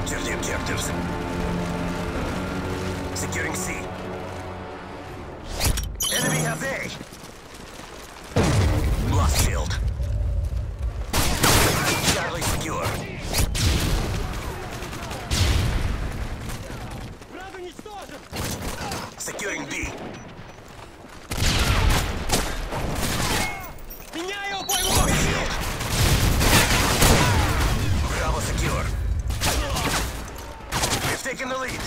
Capture the objectives. Securing C. Enemy has A. Blast shield. Charlie secure. Securing B. Blast shield. Bravo secure. We've taken the lead.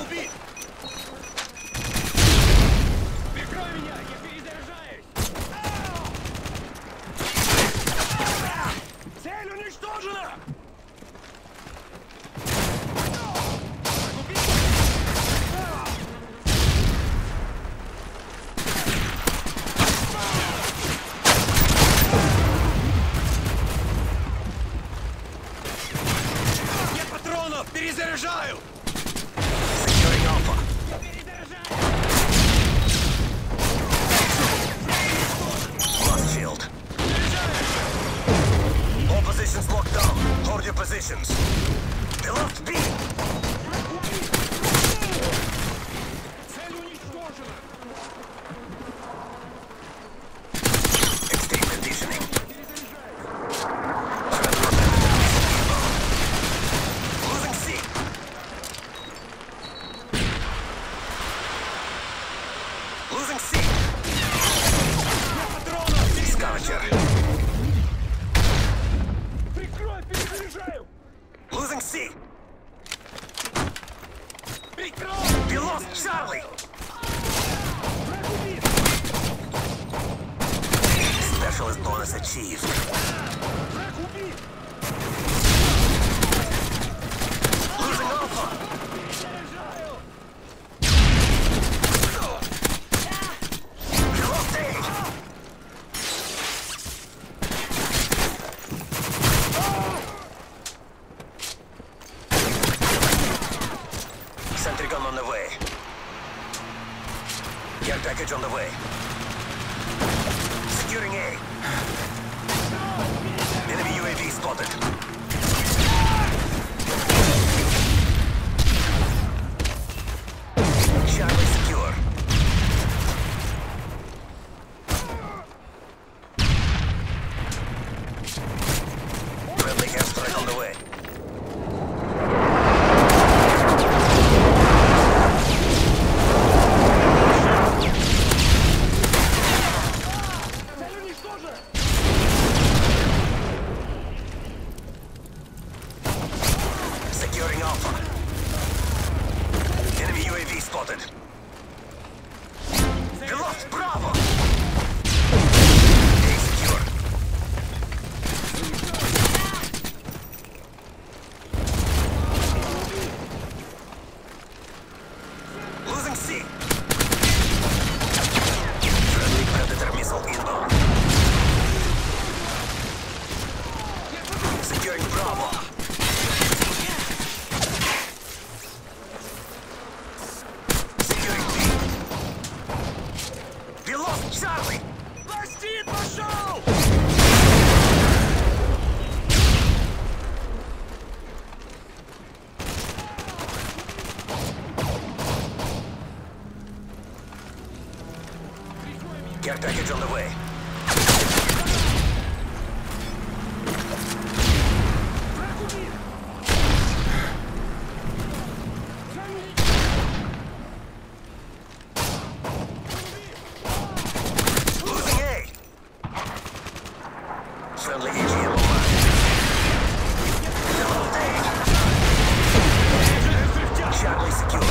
Цель уничтожена! Нет патронов! Перезаряжаю! Securing Alpha. Blast shield. All positions locked down. Hold your positions. They lost B. Цель уничтожена! Extreme conditioning. Losing C. Losing C. Scavenger. Прикрой, перезаряжаю! Losing C. Прикрой! We lost Charlie. Враг убит! Specialist bonus achieved. Враг убит! Losing Alpha. Перезаряжаю! We lost A. Sentry gun on the way. Care package on the way. Securing A. Enemy UAV spotted. Charlie secure. Friendly airstrike on the way. Цель уничтожена! Securing Alpha. Enemy UAV spotted. We lost Bravo. A secure. Losing C. Friendly Predator missile inbound. Securing Bravo. Securing B. We lost Charlie. Пластин пошел! Care package on the way. Враг убит! Losing A. Friendly AGM online. Lost A. Charlie secure.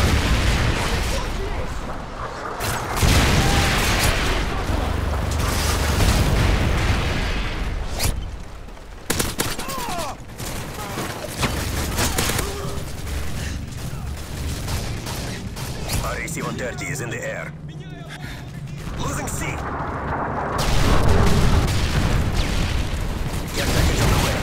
RAC-130 is in the air. Losing C. Get package on the way.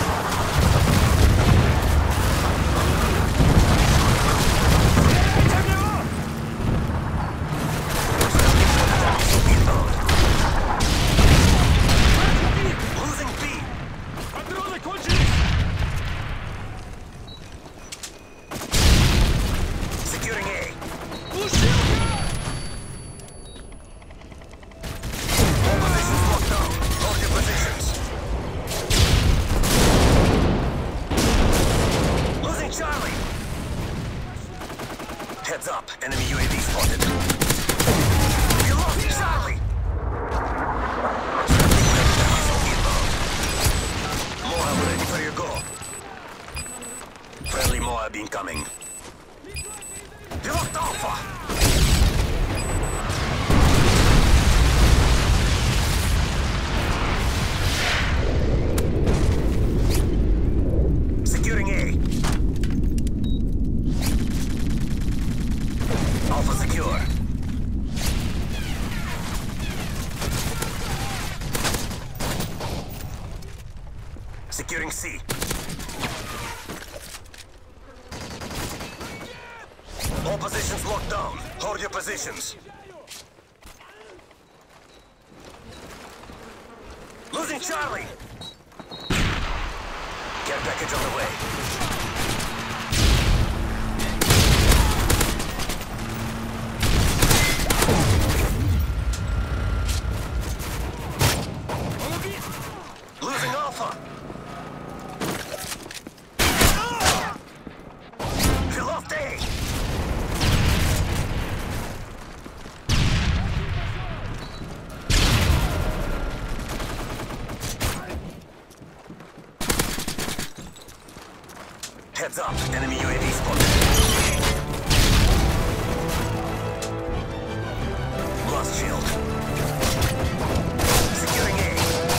Inbound. Losing B. Патроны кончились! Enemy UAV spotted. We lost Charlie! Moab ready for your go. Friendly Moab incoming. We lost Alpha! Securing A. Alpha secure. Securing C. All positions locked down. Hold your positions. Losing Charlie! Care package on the way. Losing Alpha! We lost A! Heads up, enemy UAV spotted. Lost shield. Securing A.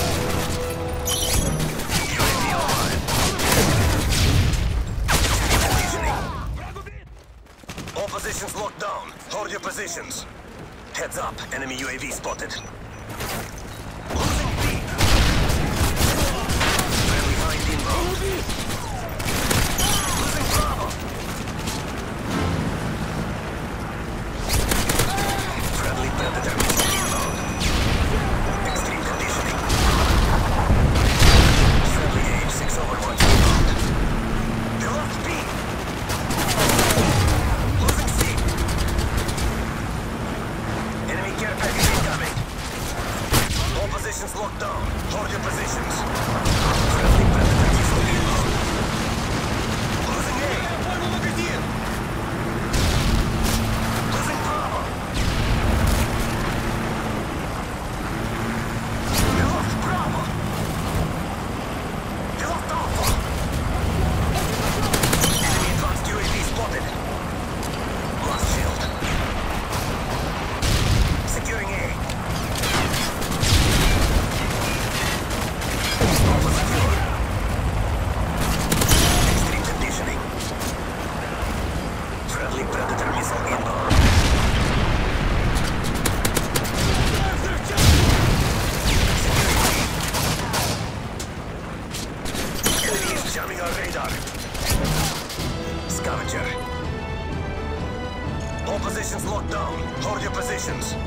UAV online. Conditioning. All positions locked down. Hold your positions. Heads up, enemy UAV spotted. Losing B. Friendly hind inbound. Friendly Predator missile inbound. Extreme conditioning. Friendly H6 Overwatch inbound. They lost B. Losing C. Enemy care package incoming. All positions locked down. Hold your positions. Friendly Predator missile inbound. Losing A. Losing Bravo. We lost Bravo. We lost Alpha. Enemy advanced UAV spotted. Lost shield. Securing A. Alpha secure. Extreme conditioning. Friendly Predator missile inbound. Enemy is jamming our radar. Scavenger. All positions locked down. Hold your positions.